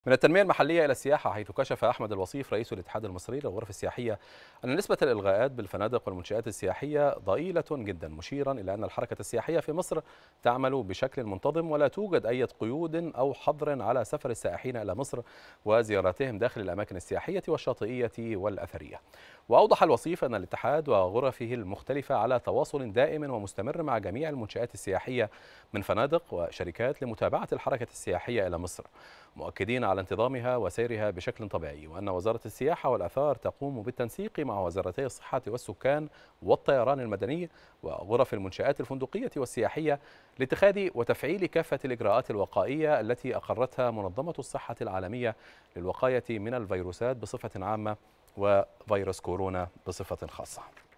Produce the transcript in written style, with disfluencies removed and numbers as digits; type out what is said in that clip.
من التنمية المحلية إلى السياحة، حيث كشف أحمد الوصيف رئيس الاتحاد المصري للغرف السياحية أن نسبة الإلغاءات بالفنادق والمنشآت السياحية ضئيلة جدا، مشيرا إلى أن الحركة السياحية في مصر تعمل بشكل منتظم ولا توجد أي قيود أو حظر على سفر السائحين إلى مصر وزياراتهم داخل الأماكن السياحية والشاطئية والأثرية. وأوضح الوصيف أن الاتحاد وغرفه المختلفة على تواصل دائم ومستمر مع جميع المنشآت السياحية من فنادق وشركات لمتابعة الحركة السياحية إلى مصر، مؤكدين على انتظامها وسيرها بشكل طبيعي، وأن وزارة السياحة والآثار تقوم بالتنسيق مع وزارتي الصحة والسكان والطيران المدني وغرف المنشآت الفندقية والسياحية لاتخاذ وتفعيل كافة الإجراءات الوقائية التي أقرتها منظمة الصحة العالمية للوقاية من الفيروسات بصفة عامة وفيروس كورونا بصفة خاصة.